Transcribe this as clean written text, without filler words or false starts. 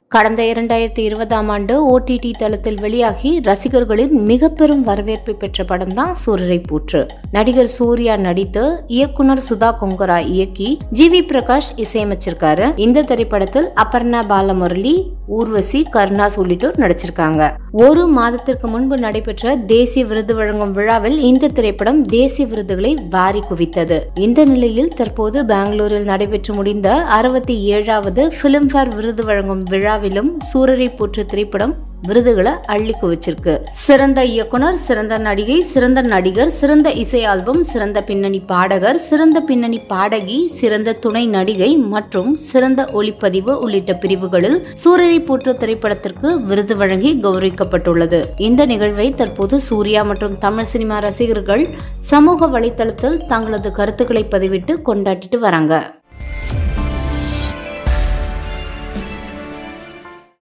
கடந்த 2020ஆம் ஆண்டு OTT தளத்தில் வெளியாகி ரசிகர்களின் மிக பெரும் வரவேற்பை பெற்ற படம் தான் சூரரை போற்று. நடிகர் சூர்யா நடித்து இயக்குனர் சுதா கொங்கரா இயக்கி ஜிவி பிரகாஷ் இசையமைச்சிருக்காரு. இந்த திரைப்படத்தில் அபர்ணா பாலமுரளி, ஊர்வசி, கருணாஸ் உள்ளிட்டோர் நடிச்சிருக்காங்க. ஒரு மாதத்திற்கு முன்பு நடைபெற்ற தேசிய விருது வழங்கும் விழாவில் இந்த திரைப்படம் தேசிய விருதுகளை வாரி குவித்தது. இந்த நிலையில் தற்போது பெங்களூரில் நடைபெற்று முடிந்த 67வது FILMFARE விருது வழங்கும் விழாவிலும் சூரரை போற்று திரைப்படம் விருதுகளை அள்ளி குவிச்சிருக்கு. சிறந்த இயக்குனர், சிறந்த நடிகை, சிறந்த நடிகர், சிறந்த இசை ஆல்பம், சிறந்த பின்னணி பாடகர், சிறந்த பின்னணி பாடகி, சிறந்த துணை நடிகை மற்றும் சிறந்த ஒளிப்பதிவு உள்ளிட்ட பிரிவுகளில் சூரரை போற்று திரைப்படத்திற்கு விருது வழங்கி கௌரவிக்கப்பட்டுள்ளது. இந்த நிகழ்வை தற்போது சூர்யா மற்றும் தமிழ் சினிமா ரசிகர்கள் சமூக வலைதளத்தில் தங்களது கருத்துக்களை பதிவிட்டு கொண்டாடிட்டு வராங்க.